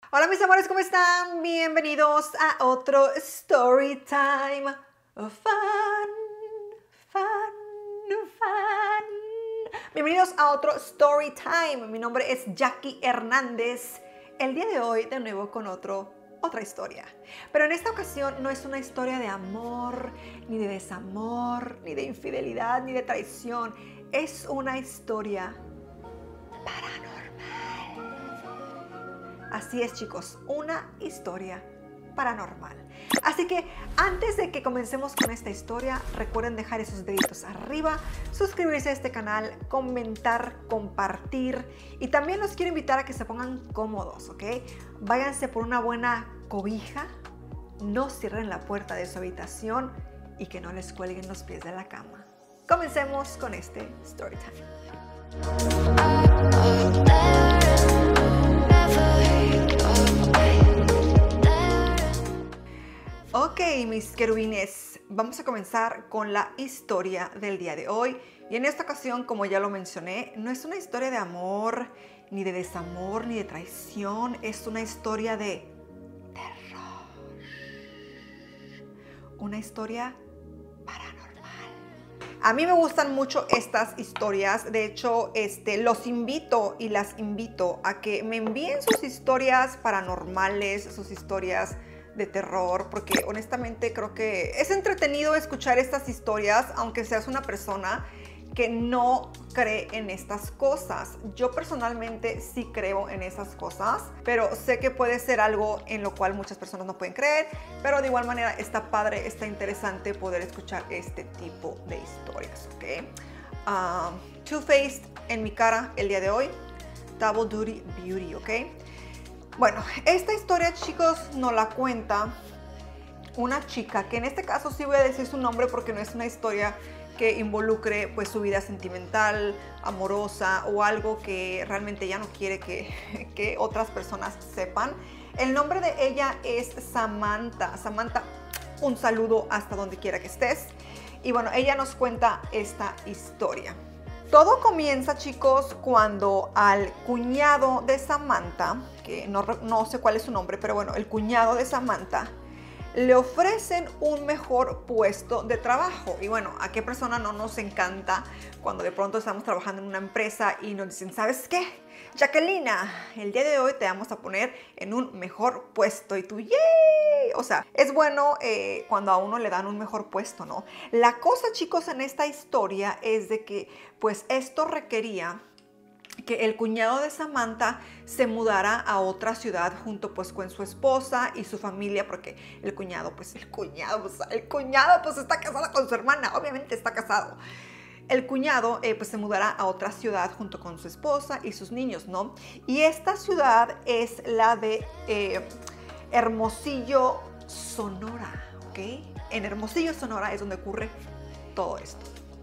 Hola mis amores, ¿cómo están? Bienvenidos a otro Story Time. Fun, fun, fun. Bienvenidos a otro Story Time. Mi nombre es Jackie Hernández. El día de hoy de nuevo con otra historia. Pero en esta ocasión no es una historia de amor, ni de desamor, ni de infidelidad, ni de traición. Es una historia paranormal. Así es, chicos, una historia paranormal. Así que antes de que comencemos con esta historia, recuerden dejar esos deditos arriba, suscribirse a este canal, comentar, compartir, y también los quiero invitar a que se pongan cómodos, ¿ok? Váyanse por una buena cobija, no cierren la puerta de su habitación y que no les cuelguen los pies de la cama. Comencemos con este story time. Ok, mis querubines, vamos a comenzar con la historia del día de hoy. Y en esta ocasión, como ya lo mencioné, no es una historia de amor, ni de desamor, ni de traición. Es una historia de terror. Una historia paranormal. A mí me gustan mucho estas historias. De hecho, los invito y las invito a que me envíen sus historias paranormales, sus historias de terror, porque honestamente creo que es entretenido escuchar estas historias, aunque seas una persona que no cree en estas cosas. Yo personalmente sí creo en esas cosas, pero sé que puede ser algo en lo cual muchas personas no pueden creer, pero de igual manera está padre, está interesante poder escuchar este tipo de historias, ¿ok? Two-Faced en mi cara el día de hoy, Double Duty Beauty, ¿ok? Bueno, esta historia, chicos, nos la cuenta una chica, que en este caso sí voy a decir su nombre porque no es una historia que involucre pues su vida sentimental, amorosa o algo que realmente ella no quiere que otras personas sepan. El nombre de ella es Samantha. Samantha, un saludo hasta donde quiera que estés. Y bueno, ella nos cuenta esta historia. Todo comienza, chicos, cuando al cuñado de Samantha, que no sé cuál es su nombre, pero bueno, el cuñado de Samantha, le ofrecen un mejor puesto de trabajo. Y bueno, ¿a qué persona no nos encanta cuando de pronto estamos trabajando en una empresa y nos dicen, ¿sabes qué? Jacquelina, el día de hoy te vamos a poner en un mejor puesto. Y tú, ¡yay! O sea, es bueno cuando a uno le dan un mejor puesto, ¿no? La cosa, chicos, en esta historia es de que, pues, esto requería que el cuñado de Samantha se mudara a otra ciudad junto pues con su esposa y su familia, porque el cuñado pues está casado con su hermana, obviamente está casado. El cuñado pues se mudará a otra ciudad junto con su esposa y sus niños, ¿no? Y esta ciudad es la de Hermosillo, Sonora, ¿ok? En Hermosillo, Sonora es donde ocurre todo esto.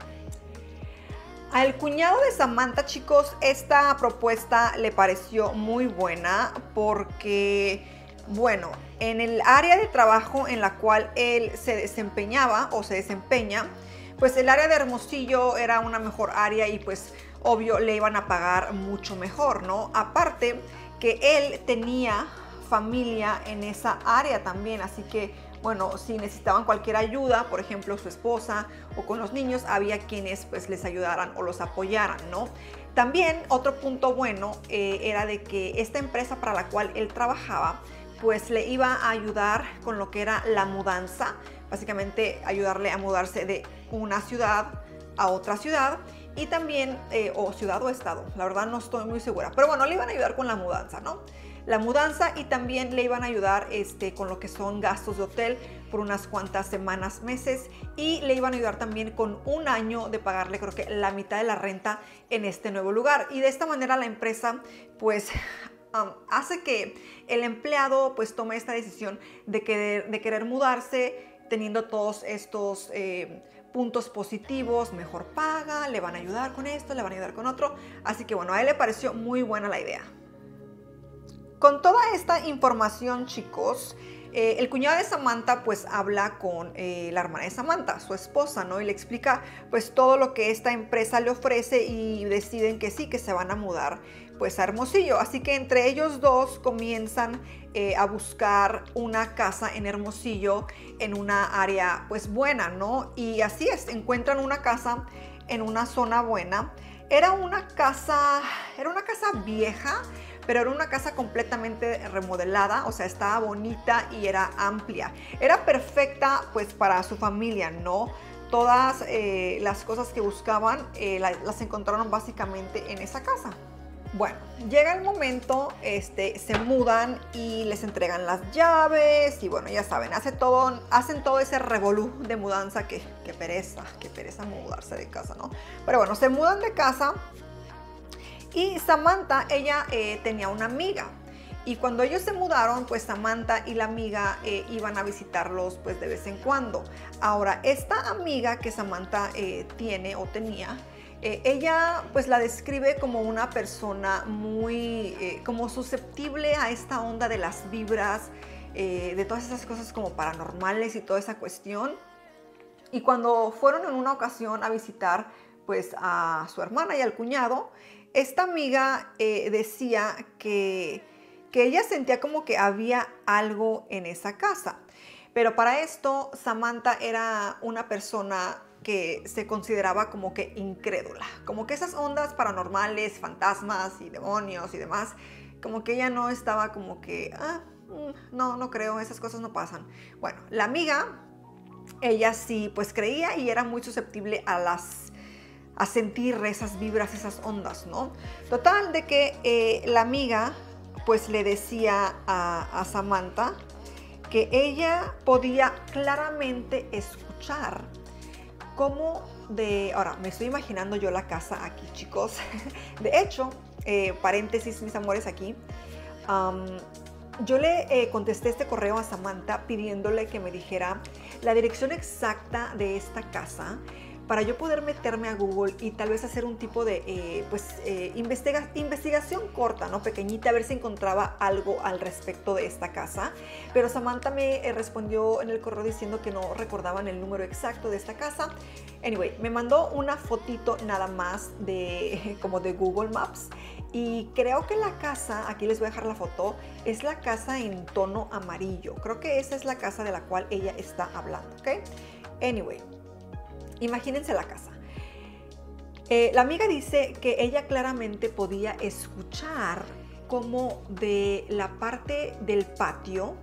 Al cuñado de Samantha, chicos, esta propuesta le pareció muy buena porque, bueno, en el área de trabajo en la cual él se desempeñaba o se desempeña, pues el área de Hermosillo era una mejor área y pues obvio le iban a pagar mucho mejor, ¿no? Aparte que él tenía familia en esa área también, así que bueno, si necesitaban cualquier ayuda, por ejemplo, su esposa o con los niños, había quienes pues les ayudaran o los apoyaran, ¿no? También otro punto bueno era de que esta empresa para la cual él trabajaba, pues le iba a ayudar con lo que era la mudanza, básicamente ayudarle a mudarse de una ciudad a otra ciudad y también, o ciudad o estado, la verdad no estoy muy segura, pero bueno, le iban a ayudar con la mudanza, ¿no? La mudanza y también le iban a ayudar con lo que son gastos de hotel por unas cuantas semanas, meses, y le iban a ayudar también con un año de pagarle creo que la mitad de la renta en este nuevo lugar. Y de esta manera la empresa pues hace que el empleado pues tome esta decisión de querer mudarse teniendo todos estos puntos positivos, mejor paga, le van a ayudar con esto, le van a ayudar con otro. Así que bueno, a él le pareció muy buena la idea. Con toda esta información, chicos, el cuñado de Samantha pues habla con la hermana de Samantha, su esposa, ¿no? Y le explica pues todo lo que esta empresa le ofrece y deciden que sí, que se van a mudar pues a Hermosillo. Así que entre ellos dos comienzan a buscar una casa en Hermosillo, en una área pues buena, ¿no? Y así es, encuentran una casa en una zona buena. Era una casa vieja, pero era una casa completamente remodelada, o sea, estaba bonita y era amplia. Era perfecta pues para su familia, ¿no? Todas las cosas que buscaban las encontraron básicamente en esa casa. Bueno, llega el momento, se mudan y les entregan las llaves y bueno, ya saben, hacen todo ese revolú de mudanza que pereza mudarse de casa, ¿no? Pero bueno, se mudan de casa y Samantha, ella tenía una amiga. Y cuando ellos se mudaron, pues Samantha y la amiga iban a visitarlos pues de vez en cuando. Ahora, esta amiga que Samantha tiene o tenía, ella pues la describe como una persona muy como susceptible a esta onda de las vibras, de todas esas cosas como paranormales y toda esa cuestión. Y cuando fueron en una ocasión a visitar pues a su hermana y al cuñado, esta amiga decía que ella sentía como que había algo en esa casa. Pero para esto, Samantha era una persona que se consideraba como que incrédula. Como que esas ondas paranormales, fantasmas y demonios y demás, como que ella no estaba como que, no creo, esas cosas no pasan. Bueno, la amiga, ella sí pues creía y era muy susceptible a sentir esas vibras, esas ondas, ¿no? Total de que la amiga pues le decía a Samantha que ella podía claramente escuchar ahora me estoy imaginando yo la casa aquí, chicos. De hecho, paréntesis, mis amores, aquí, yo le contesté este correo a Samantha pidiéndole que me dijera la dirección exacta de esta casa para yo poder meterme a Google y tal vez hacer un tipo de investigación corta, ¿no? Pequeñita, a ver si encontraba algo al respecto de esta casa. Pero Samantha me respondió en el correo diciendo que no recordaban el número exacto de esta casa. Anyway, me mandó una fotito nada más como de Google Maps. Y creo que la casa, aquí les voy a dejar la foto, es la casa en tono amarillo. Creo que esa es la casa de la cual ella está hablando, ¿ok? Anyway, imagínense la casa. La amiga dice que ella claramente podía escuchar como de la parte del patio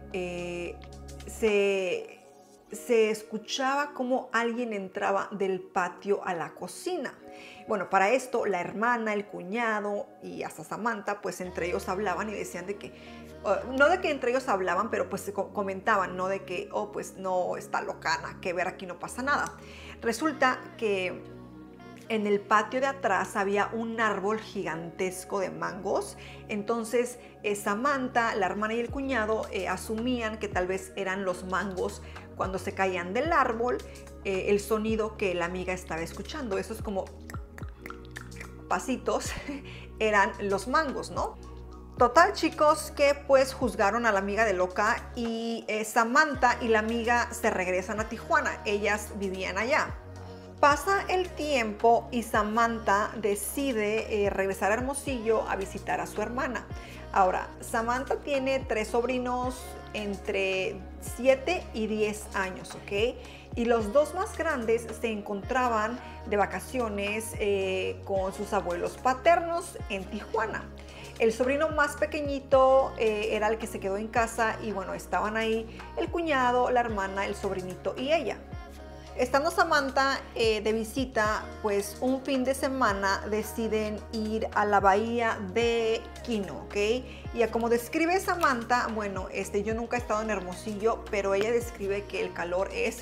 se escuchaba como alguien entraba del patio a la cocina. Bueno, para esto la hermana, el cuñado y hasta Samantha, pues entre ellos hablaban y decían de que, no de que entre ellos hablaban, pero pues comentaban, ¿no? De que, pues no, está locana, que ver aquí no pasa nada. Resulta que en el patio de atrás había un árbol gigantesco de mangos. Entonces Samantha, la hermana y el cuñado asumían que tal vez eran los mangos cuando se caían del árbol, el sonido que la amiga estaba escuchando. Esos como pasitos eran los mangos, ¿no? Total, chicos, que pues juzgaron a la amiga de loca y Samantha y la amiga se regresan a Tijuana. Ellas vivían allá. Pasa el tiempo y Samantha decide regresar a Hermosillo a visitar a su hermana. Ahora, Samantha tiene 3 sobrinos entre 7 y 10 años, ¿ok? Y los 2 más grandes se encontraban de vacaciones con sus abuelos paternos en Tijuana. El sobrino más pequeñito era el que se quedó en casa y bueno, estaban ahí el cuñado, la hermana, el sobrinito y ella. Estando Samantha de visita, pues un fin de semana deciden ir a la bahía de Quino, ¿ok? Y como describe Samantha, bueno, yo nunca he estado en Hermosillo, pero ella describe que el calor es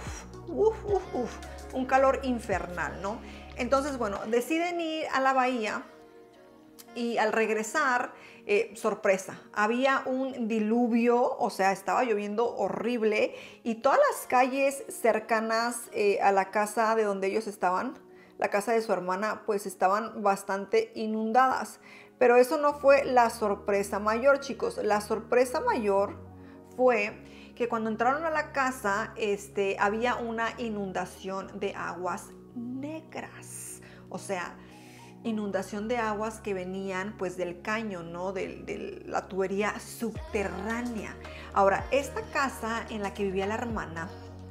un calor infernal, ¿no? Entonces, bueno, deciden ir a la bahía y al regresar, sorpresa, había un diluvio, o sea, estaba lloviendo horrible y todas las calles cercanas a la casa de donde ellos estaban, la casa de su hermana, pues estaban bastante inundadas. Pero eso no fue la sorpresa mayor, chicos. La sorpresa mayor fue que cuando entraron a la casa, había una inundación de aguas negras. O sea, inundación de aguas que venían pues del caño, ¿no? De la tubería subterránea. Ahora, esta casa en la que vivía la hermana,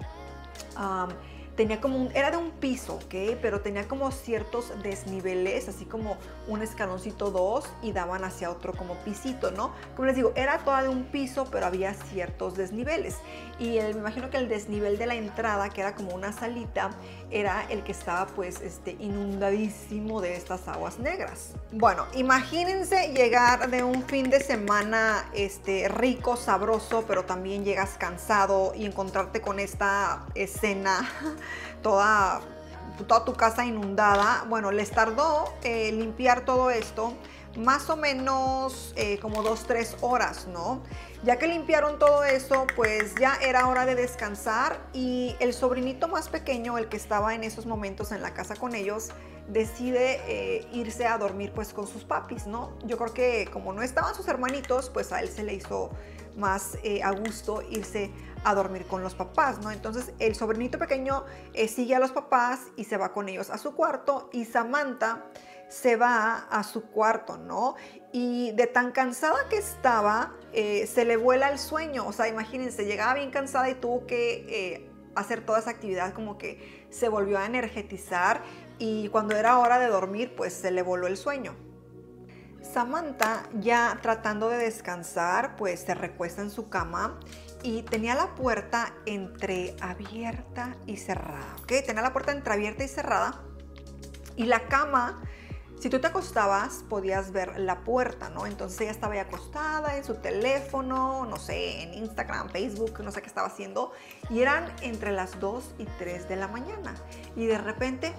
tenía como era de un piso, ¿ok? Pero tenía como ciertos desniveles, así como un escaloncito, dos, y daban hacia otro como pisito, ¿no? Como les digo, era toda de un piso, pero había ciertos desniveles. Y me imagino que el desnivel de la entrada, que era como una salita, era el que estaba pues inundadísimo de estas aguas negras. Bueno, imagínense llegar de un fin de semana rico, sabroso, pero también llegas cansado y encontrarte con esta escena toda tu casa inundada. Bueno, les tardó limpiar todo esto más o menos como 2-3 horas, ¿no? Ya que limpiaron todo eso, pues ya era hora de descansar y el sobrinito más pequeño, el que estaba en esos momentos en la casa con ellos, decide irse a dormir pues con sus papis, ¿no? Yo creo que como no estaban sus hermanitos, pues a él se le hizo más a gusto irse a dormir con los papás, ¿no? Entonces el sobrinito pequeño sigue a los papás y se va con ellos a su cuarto, y Samantha se va a su cuarto, ¿no? Y de tan cansada que estaba, se le vuela el sueño. O sea, imagínense, llegaba bien cansada y tuvo que hacer toda esa actividad, como que se volvió a energetizar, y cuando era hora de dormir, pues se le voló el sueño. Samantha, ya tratando de descansar, pues se recuesta en su cama y tenía la puerta entreabierta y cerrada, ¿ok? Tenía la puerta entreabierta y cerrada, y la cama, si tú te acostabas, podías ver la puerta, ¿no? Entonces ella estaba ahí acostada en su teléfono, no sé, en Instagram, Facebook, no sé qué estaba haciendo, y eran entre las 2 y 3 de la mañana. Y de repente,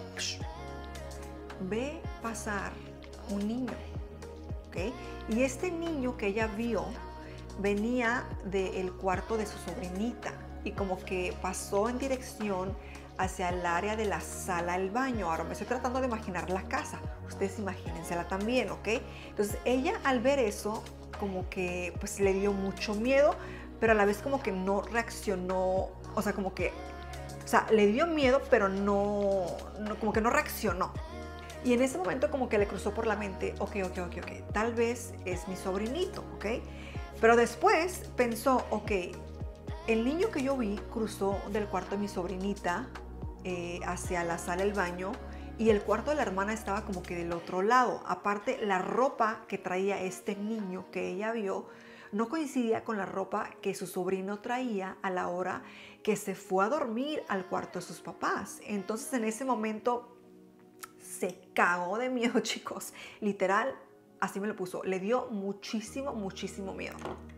ve pasar un niño, ¿ok? Y este niño que ella vio venía del cuarto de su sobrinita y como que pasó en dirección hacia el área de la sala del baño. Ahora me estoy tratando de imaginar la casa, ustedes imagínensela también, ¿ok? Entonces ella, al ver eso, como que pues le dio mucho miedo, pero a la vez como que no reaccionó, o sea, como que, o sea, le dio miedo, pero no como que no reaccionó. Y en ese momento como que le cruzó por la mente, ok, tal vez es mi sobrinito, ¿ok? Pero después pensó, ok, el niño que yo vi cruzó del cuarto de mi sobrinita hacia la sala del baño, y el cuarto de la hermana estaba como que del otro lado. Aparte, la ropa que traía este niño que ella vio no coincidía con la ropa que su sobrino traía a la hora que se fue a dormir al cuarto de sus papás. Entonces en ese momento se cagó de miedo, chicos. Literal, así me lo puso. Le dio muchísimo miedo.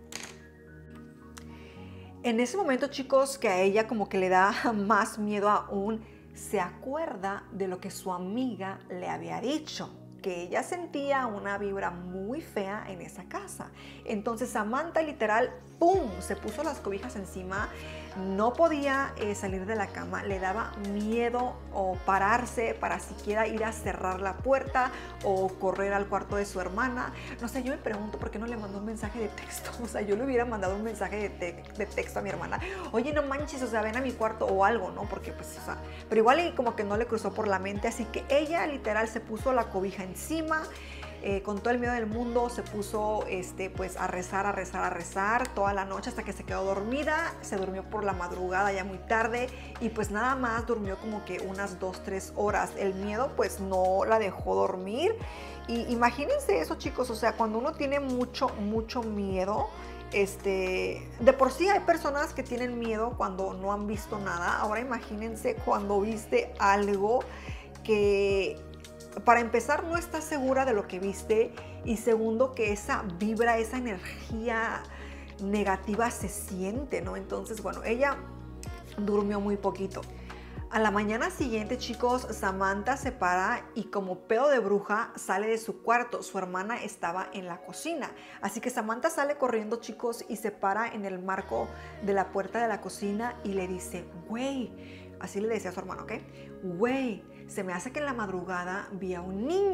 En ese momento, chicos, que a ella como que le da más miedo aún, se acuerda de lo que su amiga le había dicho, que ella sentía una vibra muy fea en esa casa. Entonces Samantha literal, ¡pum!, se puso las cobijas encima. No podía salir de la cama, le daba miedo o pararse para siquiera ir a cerrar la puerta o correr al cuarto de su hermana. No sé, yo me pregunto por qué no le mandó un mensaje de texto. O sea, yo le hubiera mandado un mensaje de texto a mi hermana. Oye, no manches, o sea, ven a mi cuarto o algo, ¿no? Porque pues, o sea, pero igual como que no le cruzó por la mente. Así que ella literal se puso la cobija encima. Con todo el miedo del mundo se puso pues a rezar toda la noche hasta que se quedó dormida. Se durmió por la madrugada ya muy tarde, y pues nada más durmió como que unas 2-3 horas. El miedo pues no la dejó dormir. Y imagínense eso, chicos, o sea, cuando uno tiene mucho miedo, de por sí hay personas que tienen miedo cuando no han visto nada. Ahora imagínense cuando viste algo que, para empezar, no estás segura de lo que viste, y segundo, que esa vibra, esa energía negativa se siente, ¿no? Entonces, bueno, ella durmió muy poquito. A la mañana siguiente, chicos, Samantha se para y como pedo de bruja sale de su cuarto. Su hermana estaba en la cocina. Así que Samantha sale corriendo, chicos, y se para en el marco de la puerta de la cocina y le dice, güey, así le decía a su hermano, ¿ok? Güey, se me hace que en la madrugada vi a un niño.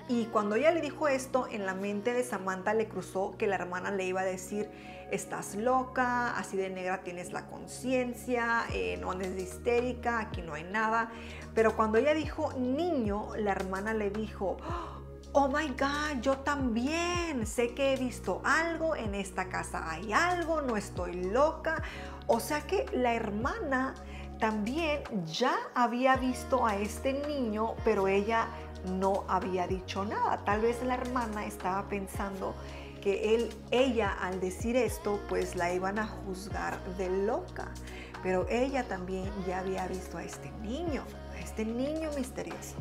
Y cuando ella le dijo esto, en la mente de Samantha le cruzó que la hermana le iba a decir, estás loca, así de negra tienes la conciencia, no andes de histérica, aquí no hay nada. Pero cuando ella dijo niño, la hermana le dijo, oh my God, yo también sé que he visto algo en esta casa, hay algo, no estoy loca. O sea que la hermana también ya había visto a este niño, pero ella no había dicho nada. Tal vez la hermana estaba pensando que ella al decir esto, pues la iban a juzgar de loca. Pero ella también ya había visto a este niño misterioso.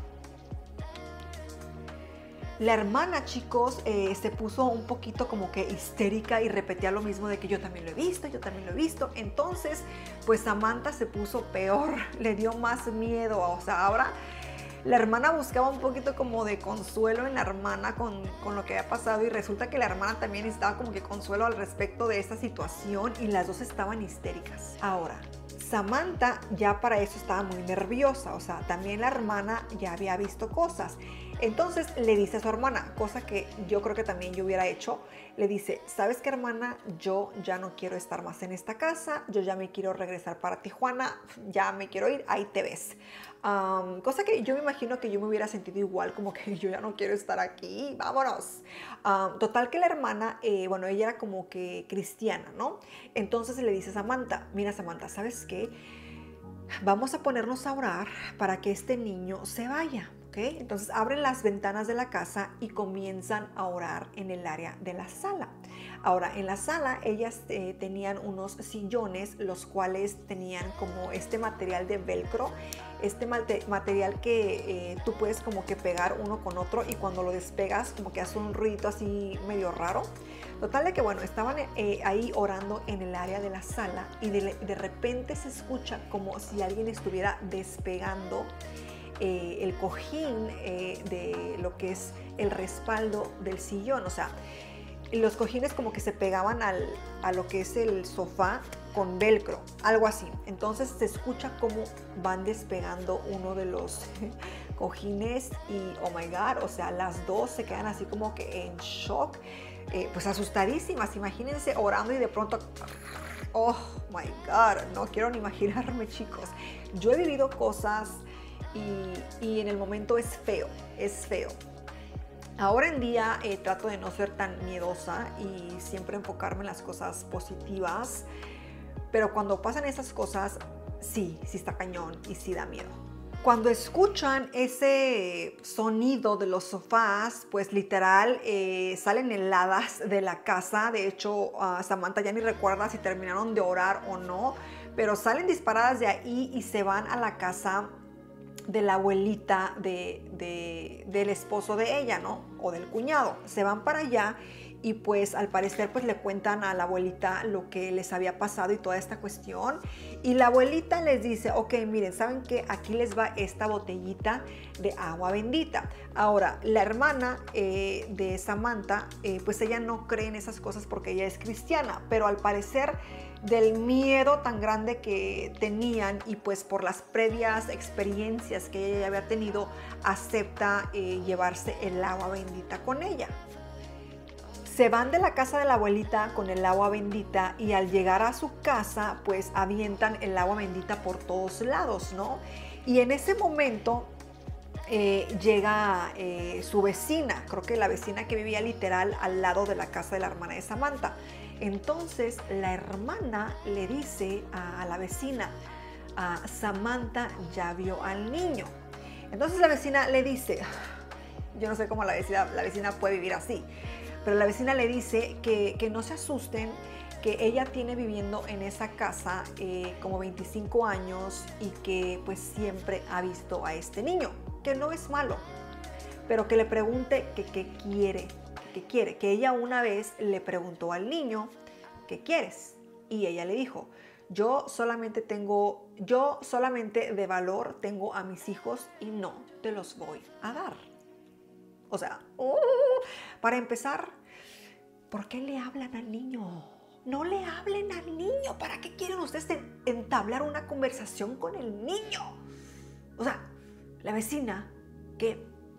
La hermana, chicos, se puso un poquito como que histérica y repetía lo mismo de que yo también lo he visto, yo también lo he visto. Entonces, pues Samantha se puso peor, le dio más miedo. O sea, ahora la hermana buscaba un poquito como de consuelo en la hermana con lo que había pasado, y resulta que la hermana también estaba como que consuelo al respecto de esta situación, y las dos estaban histéricas. Ahora, Samantha ya para eso estaba muy nerviosa, o sea, también la hermana ya había visto cosas. Entonces le dice a su hermana, cosa que yo creo que también yo hubiera hecho, le dice, ¿sabes qué, hermana? Yo ya no quiero estar más en esta casa, yo ya me quiero regresar para Tijuana, ya me quiero ir, ahí te ves. Cosa que yo me imagino que yo me hubiera sentido igual, como que yo ya no quiero estar aquí, vámonos. Total que la hermana, bueno, ella era como que cristiana, ¿no? Entonces le dice a Samantha, mira Samantha, ¿sabes qué? Vamos a ponernos a orar para que este niño se vaya. ¿Okay? Entonces abren las ventanas de la casa y comienzan a orar en el área de la sala. Ahora, en la sala ellas tenían unos sillones, los cuales tenían como este material de velcro, este material que tú puedes como que pegar uno con otro, y cuando lo despegas como que hace un ruidito así medio raro. Total de que bueno, estaban ahí orando en el área de la sala, y de repente se escucha como si alguien estuviera despegando el cojín de lo que es el respaldo del sillón. O sea, los cojines como que se pegaban a lo que es el sofá con velcro, algo así. Entonces se escucha cómo van despegando uno de los cojines, y oh my God, o sea, las dos se quedan así como que en shock, pues asustadísimas. Imagínense orando y de pronto, oh my God, no quiero ni imaginarme, chicos. Yo he vivido cosas y en el momento es feo, es feo. Ahora en día trato de no ser tan miedosa y siempre enfocarme en las cosas positivas, pero cuando pasan esas cosas, sí está cañón y sí da miedo. Cuando escuchan ese sonido de los sofás, pues literal salen heladas de la casa. De hecho, Samantha ya ni recuerda si terminaron de orar o no, pero salen disparadas de ahí y se van a la casa de la abuelita del esposo de ella, ¿no? O del cuñado. Se van para allá y pues al parecer pues le cuentan a la abuelita lo que les había pasado y toda esta cuestión. Y la abuelita les dice, ok, miren, ¿saben qué? Aquí les va esta botellita de agua bendita. Ahora, la hermana de Samantha, pues ella no cree en esas cosas porque ella es cristiana, pero al parecer del miedo tan grande que tenían y pues por las previas experiencias que ella ya había tenido, acepta llevarse el agua bendita con ella. Se van de la casa de la abuelita con el agua bendita, y al llegar a su casa pues avientan el agua bendita por todos lados, ¿no? Y en ese momento llega su vecina, creo que la vecina que vivía literal al lado de la casa de la hermana de Samantha. Entonces la hermana le dice a la vecina, Samantha ya vio al niño. Entonces la vecina le dice, yo no sé cómo la vecina puede vivir así, pero la vecina le dice que no se asusten, que ella tiene viviendo en esa casa como 25 años y que pues siempre ha visto a este niño, que no es malo, pero que le pregunte que qué quiere, que ella una vez le preguntó al niño, ¿qué quieres? Y ella le dijo, yo solamente de valor tengo a mis hijos y no te los voy a dar. O sea, para empezar, ¿por qué le hablan al niño? No le hablen al niño. ¿Para qué quieren ustedes entablar una conversación con el niño? O sea, la vecina, qué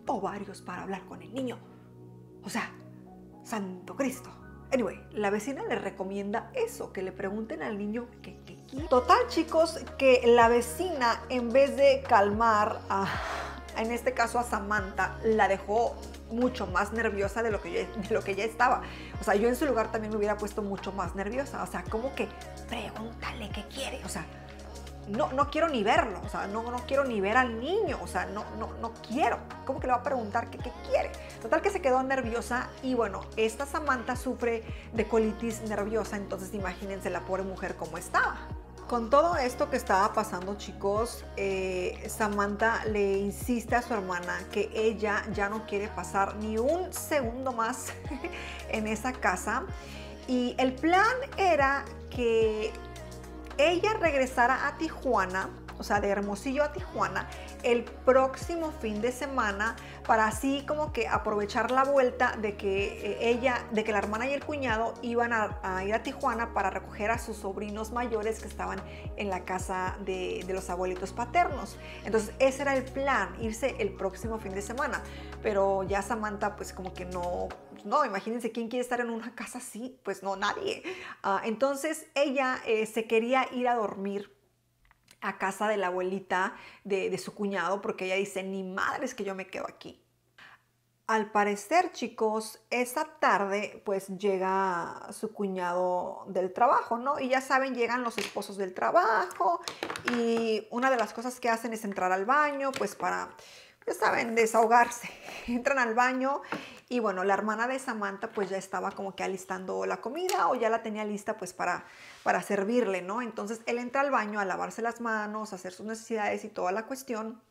ovarios para hablar con el niño. O sea, santo Cristo. Anyway, la vecina le recomienda eso, que le pregunten al niño qué quiere. Total, chicos, que la vecina, en vez de calmar en este caso a Samantha, la dejó mucho más nerviosa de lo que ya estaba. O sea, yo en su lugar también me hubiera puesto mucho más nerviosa. O sea, como que pregúntale qué quiere. O sea, no quiero ni verlo. O sea, no quiero ni ver al niño. O sea, no quiero. ¿Cómo que le va a preguntar qué quiere? Total que se quedó nerviosa y bueno, esta Samantha sufre de colitis nerviosa. Entonces imagínense la pobre mujer cómo estaba. Con todo esto que estaba pasando, chicos, Samantha le insiste a su hermana que ella ya no quiere pasar ni un segundo más en esa casa. Y el plan era que ella regresara a Tijuana, o sea, de Hermosillo a Tijuana, el próximo fin de semana, para así como que aprovechar la vuelta de que la hermana y el cuñado iban a ir a Tijuana para recoger a sus sobrinos mayores que estaban en la casa de los abuelitos paternos. Entonces ese era el plan, irse el próximo fin de semana. Pero ya Samantha pues como que no, imagínense quién quiere estar en una casa así, pues no, nadie. Entonces ella se quería ir a dormir a casa de la abuelita de su cuñado, porque ella dice, ni madres que yo me quedo aquí. Al parecer, chicos, esa tarde pues llega su cuñado del trabajo, ¿no? Y ya saben, llegan los esposos del trabajo y una de las cosas que hacen es entrar al baño, pues para, ya saben, desahogarse. Entran al baño y bueno, la hermana de Samantha pues ya estaba como que alistando la comida o ya la tenía lista pues para servirle, ¿no? Entonces él entra al baño a lavarse las manos, a hacer sus necesidades y toda la cuestión.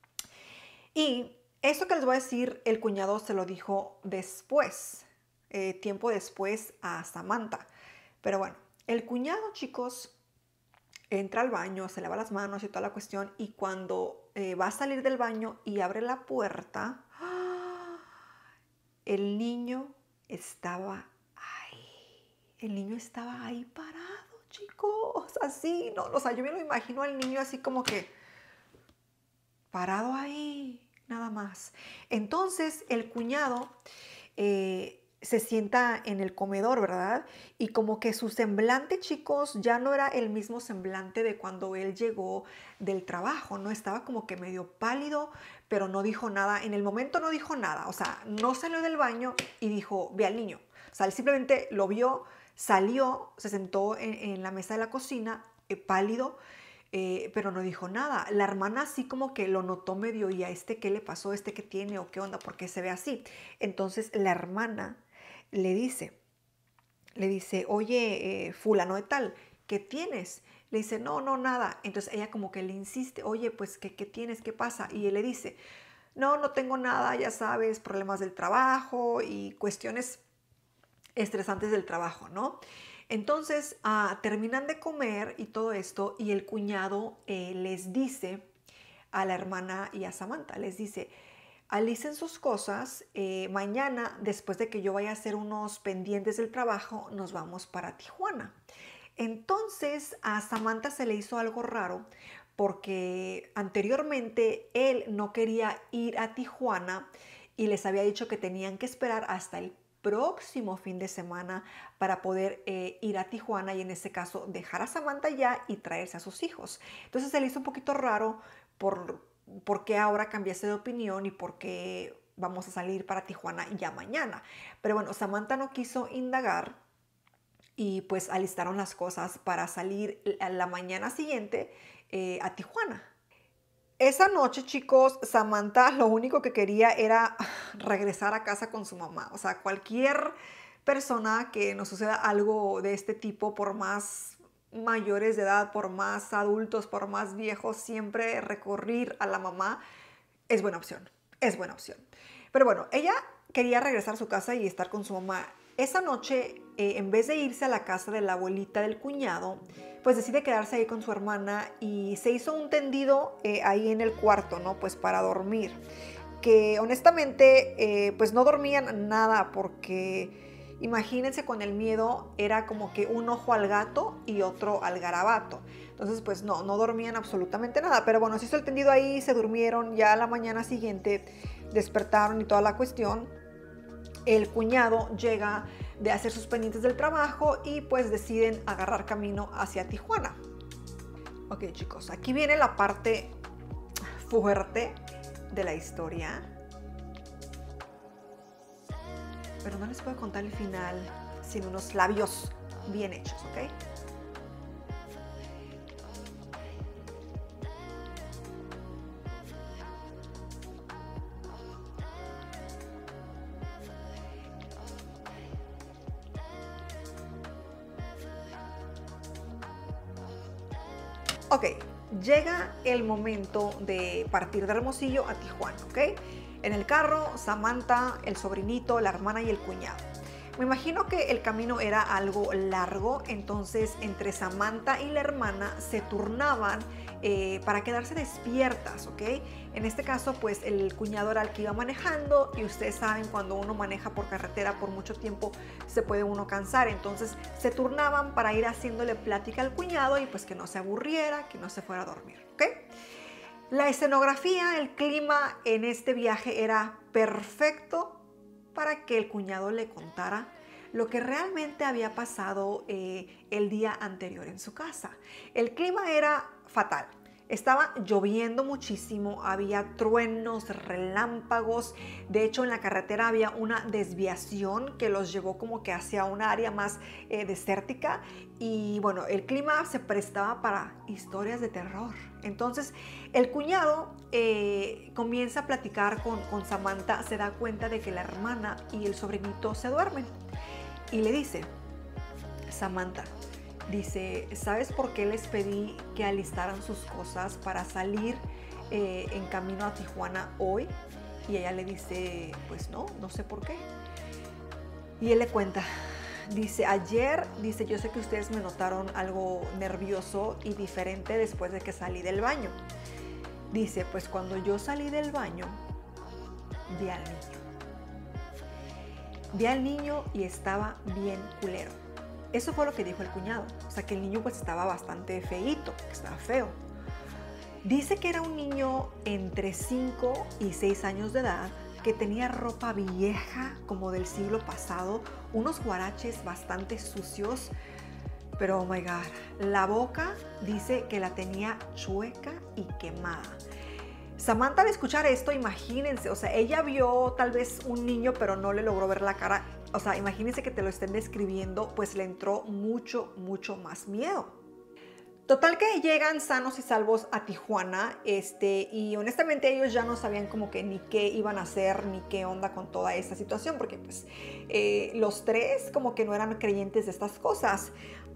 Y esto que les voy a decir, el cuñado se lo dijo después, tiempo después a Samantha. Pero bueno, el cuñado, chicos, entra al baño, se lava las manos y toda la cuestión. Y cuando va a salir del baño y abre la puerta, el niño estaba ahí. El niño estaba ahí parado, chicos, así, no, o sea, yo me lo imagino al niño así como que parado ahí, nada más. Entonces el cuñado se sienta en el comedor, ¿verdad? Y como que su semblante, chicos, ya no era el mismo semblante de cuando él llegó del trabajo, ¿no? Estaba como que medio pálido, pero no dijo nada. En el momento no dijo nada, o sea, no salió del baño y dijo, ve al niño. O sea, él simplemente lo vio, salió, se sentó en la mesa de la cocina, pálido, pero no dijo nada. La hermana así como que lo notó medio, ¿y a este qué le pasó? ¿Este qué tiene o qué onda? ¿Por qué se ve así? Entonces la hermana le dice, oye, fulano de tal, ¿qué tienes? Le dice, no, nada. Entonces ella como que le insiste, oye, pues, ¿qué tienes? ¿Qué pasa? Y él le dice, no tengo nada, ya sabes, problemas del trabajo y cuestiones estresantes del trabajo, ¿no? Entonces terminan de comer y todo esto y el cuñado les dice a la hermana y a Samantha, les dice, alicen sus cosas, mañana después de que yo vaya a hacer unos pendientes del trabajo, nos vamos para Tijuana. Entonces a Samantha se le hizo algo raro porque anteriormente él no quería ir a Tijuana y les había dicho que tenían que esperar hasta el próximo fin de semana para poder ir a Tijuana y en este caso dejar a Samantha ya y traerse a sus hijos. Entonces se le hizo un poquito raro por qué ahora cambiaste de opinión y por qué vamos a salir para Tijuana ya mañana. Pero bueno, Samantha no quiso indagar y pues alistaron las cosas para salir a la mañana siguiente a Tijuana. Esa noche, chicos, Samantha lo único que quería era regresar a casa con su mamá. O sea, cualquier persona que nos suceda algo de este tipo, por más mayores de edad, por más adultos, por más viejos, siempre recurrir a la mamá es buena opción. Es buena opción. Pero bueno, ella quería regresar a su casa y estar con su mamá. Esa noche, en vez de irse a la casa de la abuelita del cuñado, pues decide quedarse ahí con su hermana y se hizo un tendido ahí en el cuarto, ¿no? Pues para dormir. Que honestamente, pues no dormían nada porque imagínense con el miedo, era como que un ojo al gato y otro al garabato. Entonces, pues no dormían absolutamente nada. Pero bueno, se hizo el tendido ahí, se durmieron. Ya a la mañana siguiente, despertaron y toda la cuestión, el cuñado llega de hacer sus pendientes del trabajo y pues deciden agarrar camino hacia Tijuana. Ok, chicos, aquí viene la parte fuerte de la historia. Pero no les puedo contar el final sin unos labios bien hechos, ¿ok? Ok, llega el momento de partir de Hermosillo a Tijuana, ¿ok? En el carro, Samantha, el sobrinito, la hermana y el cuñado. Me imagino que el camino era algo largo, entonces entre Samantha y la hermana se turnaban para quedarse despiertas, ¿ok? En este caso, pues el cuñado era el que iba manejando y ustedes saben, cuando uno maneja por carretera por mucho tiempo se puede uno cansar, entonces se turnaban para ir haciéndole plática al cuñado y pues que no se aburriera, que no se fuera a dormir, ¿ok? La escenografía, el clima en este viaje era perfecto para que el cuñado le contara lo que realmente había pasado el día anterior en su casa. El clima era fatal. Estaba lloviendo muchísimo, había truenos, relámpagos. De hecho, en la carretera había una desviación que los llevó como que hacia un área más desértica. Y bueno, el clima se prestaba para historias de terror. Entonces, el cuñado comienza a platicar con Samantha, se da cuenta de que la hermana y el sobrinito se duermen. Y le dice, Samantha, dice, ¿sabes por qué les pedí que alistaran sus cosas para salir en camino a Tijuana hoy? Y ella le dice, pues no sé por qué. Y él le cuenta, dice, ayer, dice, yo sé que ustedes me notaron algo nervioso y diferente después de que salí del baño. Dice, pues cuando yo salí del baño, vi al niño. Vi al niño y estaba bien culero. Eso fue lo que dijo el cuñado. O sea, que el niño pues estaba bastante feíto, que estaba feo. Dice que era un niño entre 5 y 6 años de edad, que tenía ropa vieja como del siglo pasado, unos guaraches bastante sucios, pero oh my God, la boca dice que la tenía chueca y quemada. Samantha, al escuchar esto, imagínense, o sea, ella vio tal vez un niño, pero no le logró ver la cara. O sea, imagínense que te lo estén describiendo, pues le entró mucho más miedo. Total que llegan sanos y salvos a Tijuana, y honestamente ellos ya no sabían como que ni qué iban a hacer, ni qué onda con toda esta situación, porque pues los tres como que no eran creyentes de estas cosas.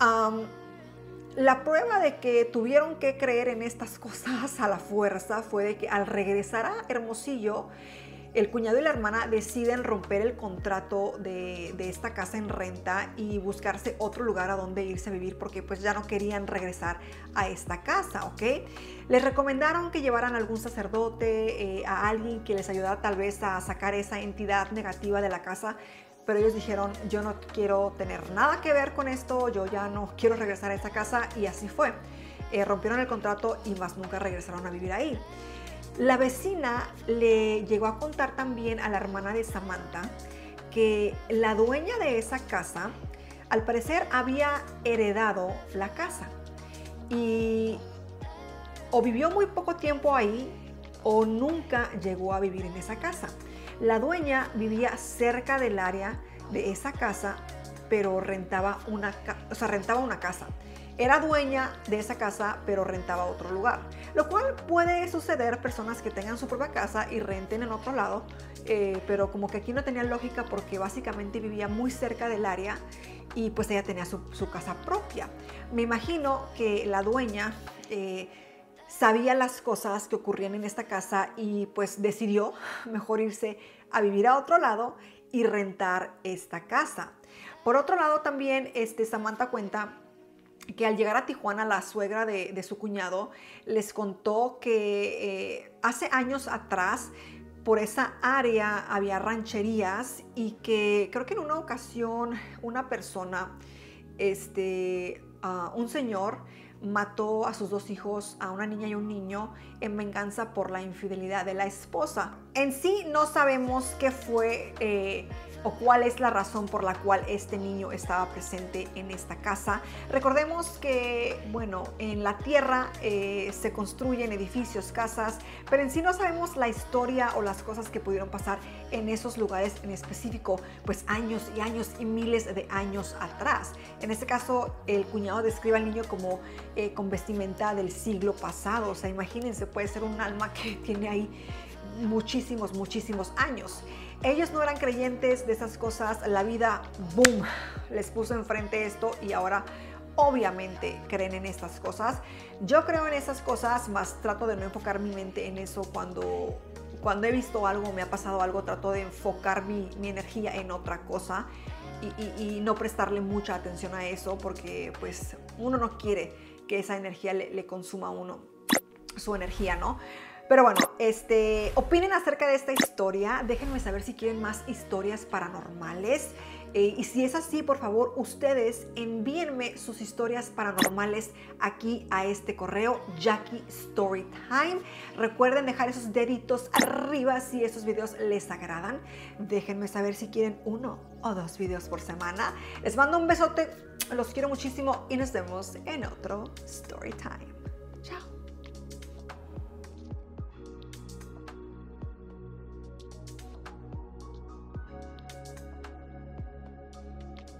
La prueba de que tuvieron que creer en estas cosas a la fuerza fue de que al regresar a Hermosillo, el cuñado y la hermana deciden romper el contrato de esta casa en renta y buscarse otro lugar a donde irse a vivir, porque pues ya no querían regresar a esta casa, ¿ok? Les recomendaron que llevaran a algún sacerdote, a alguien que les ayudara tal vez a sacar esa entidad negativa de la casa, pero ellos dijeron, yo no quiero tener nada que ver con esto, yo ya no quiero regresar a esa casa, y así fue. Rompieron el contrato y más nunca regresaron a vivir ahí. La vecina le llegó a contar también a la hermana de Samantha que la dueña de esa casa, al parecer, había heredado la casa y o vivió muy poco tiempo ahí o nunca llegó a vivir en esa casa. La dueña vivía cerca del área de esa casa, pero rentaba una casa. Era dueña de esa casa, pero rentaba otro lugar. Lo cual puede suceder, personas que tengan su propia casa y renten en otro lado, pero como que aquí no tenía lógica porque básicamente vivía muy cerca del área y pues ella tenía su casa propia. Me imagino que la dueña sabía las cosas que ocurrían en esta casa y pues decidió mejor irse a vivir a otro lado y rentar esta casa. Por otro lado también Samantha cuenta que al llegar a Tijuana, la suegra de su cuñado les contó que hace años atrás por esa área había rancherías y que creo que en una ocasión una persona, un señor, mató a sus 2 hijos, a una niña y un niño, en venganza por la infidelidad de la esposa. En sí no sabemos qué fue o cuál es la razón por la cual este niño estaba presente en esta casa. Recordemos que, bueno, en la tierra se construyen edificios, casas, pero en sí no sabemos la historia o las cosas que pudieron pasar en esos lugares en específico, pues años y años y miles de años atrás. En este caso, el cuñado describe al niño como con vestimenta del siglo pasado. O sea, imagínense, puede ser un alma que tiene ahí muchísimos años. Ellos no eran creyentes de esas cosas. La vida, boom, les puso enfrente esto y ahora obviamente creen en estas cosas. Yo creo en esas cosas, más trato de no enfocar mi mente en eso. Cuando he visto algo, me ha pasado algo, trato de enfocar mi energía en otra cosa y no prestarle mucha atención a eso, porque pues uno no quiere que esa energía le consuma a uno su energía, ¿no? Pero bueno, opinen acerca de esta historia. Déjenme saber si quieren más historias paranormales. Y si es así, por favor, ustedes envíenme sus historias paranormales aquí a este correo, Jackie Storytime. Recuerden dejar esos deditos arriba si esos videos les agradan. Déjenme saber si quieren 1 o 2 videos por semana. Les mando un besote, los quiero muchísimo y nos vemos en otro Storytime.